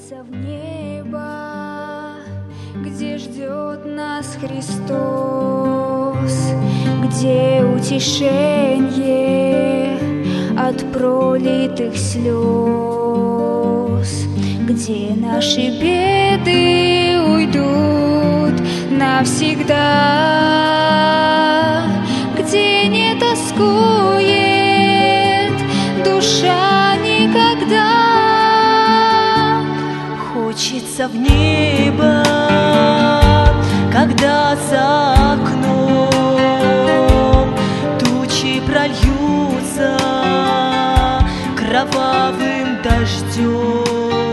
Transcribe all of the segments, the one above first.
Хочется в небо, где ждет нас Христос, где утешение от пролитых слез, где наши беды уйдут навсегда, где не тоскует душа никогда. Хочется в небо, когда за окном тучи прольются кровавым дождем.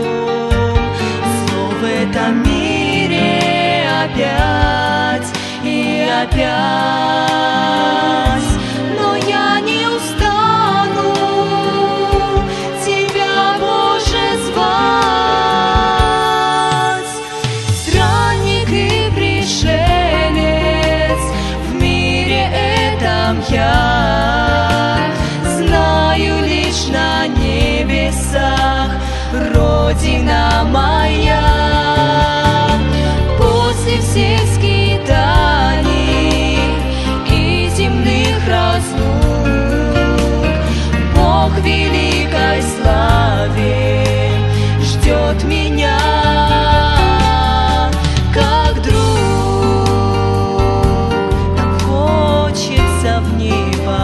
Зло в этом мире опять и опять, но я не устану Тебя, Боже, звать. Странник и пришелец в мире этом я, знаю лишь на небесах Родина моя. После всех скитаний и земных разлук Бог в великой славе ждет меня, как друг. Так хочется в небо,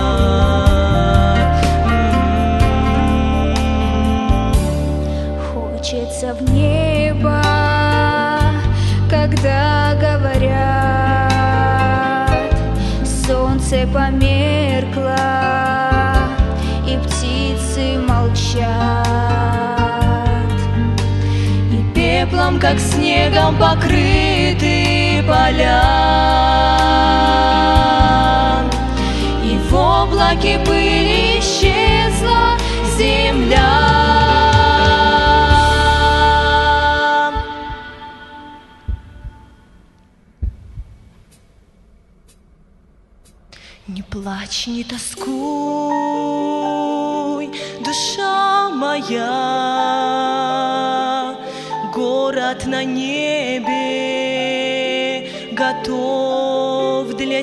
Хочется в небо, когда говорят, солнце померкло и птицы молчат, и пеплом, как снегом, покрыты поля, и в облаке пыли исчезла земля. Не плачь, не тоскуй, душа моя, город на небе готов для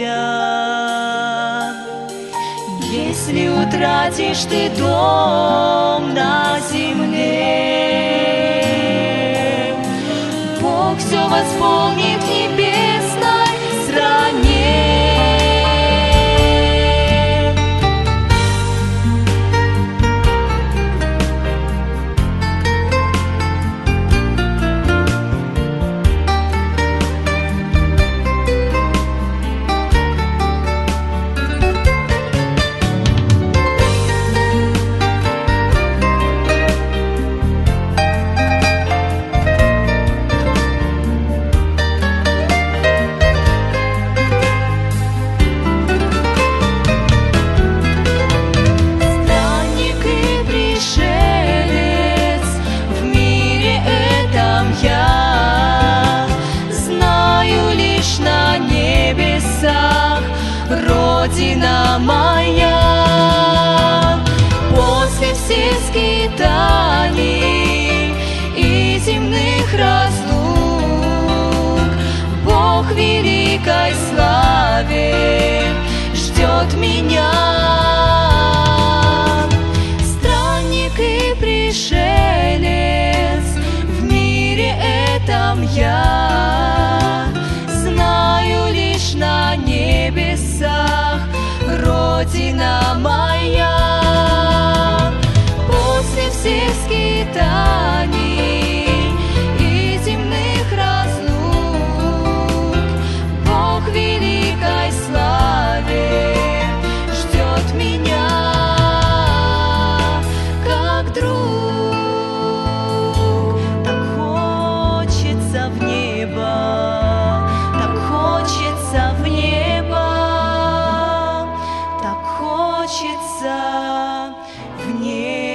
тебя. Если утратишь ты дом на земле, Бог все восполнит в небесной стране. Родина моя, после всех скитаний и земных разлук Бог в великой славе ждет меня. Странник и пришелец в мире этом я, знаю лишь на небесах Родина моя. После всех скитаний и земных разлук Бог в великой славе ждет меня, как друг. Так хочется в небо, так хочется в небо, так хочется в небо.